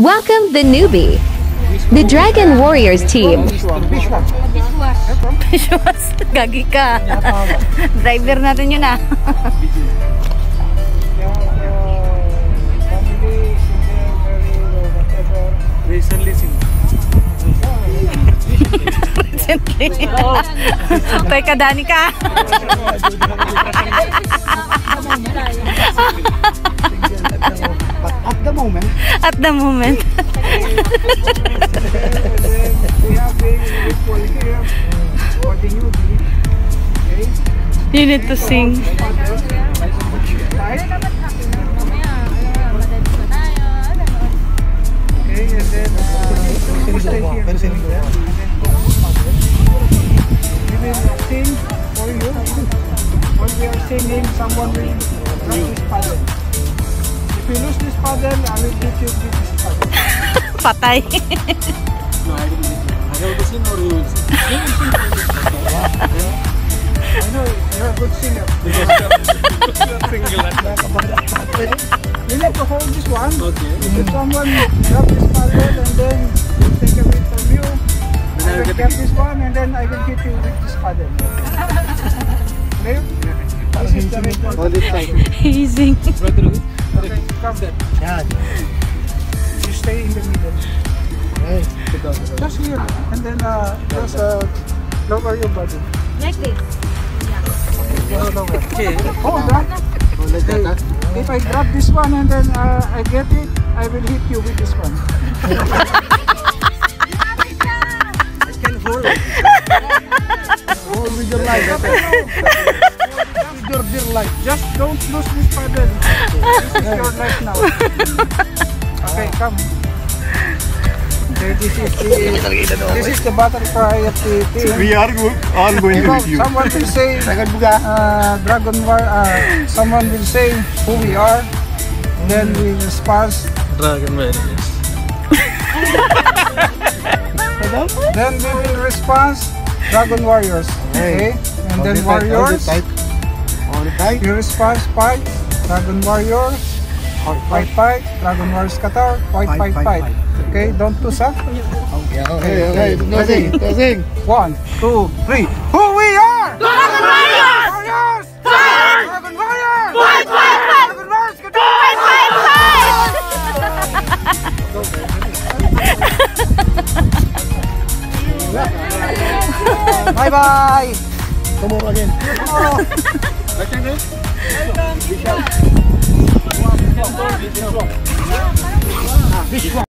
Welcome the newbie, the Dragon Warriors team. Bishwas, gagi ka. Driver natin yun ah. Recently. Tay kadani ka. At the moment. At the moment. You need to sing. Sing for you. When we are singing, someone will drop this paddle. If you lose this paddle, I will hit you with this paddle. Patay. No, I have to sing or you will sing? I know you're a good singer. You need to hold this one. Okay. If someone drop this paddle and then take away from you, I will get this one and then I will hit you with this paddle. Okay? This is the method. Hold it tight. Easy. Okay, come there. You stay in the middle. Hey. Just here. And then just lower your body. Like this. Lower. Okay. Hold that. If I grab this one and then I get it, I will hit you with this one. I can hold it. Hold with your life. With your life. Just don't lose this paddle. This is your life now. Okay, come. Okay, this is the battle cry of the team. We are all going to If with you. someone will say Dragon War, someone will say who we are, then we respond Dragon Warriors. then we will respond Dragon Warriors. Okay? And then Warriors, you respond fight, Dragon Warriors, fight, Dragon Warriors Qatar, fight. Okay, don't lose huh? Okay. Nothing. 1, 2, 3. Who we are? Dragon Warriors! Warriors! Dragon Warriors! Fight! Dragon Warriors Qatar! Bye-bye! Tomorrow again. Welcome.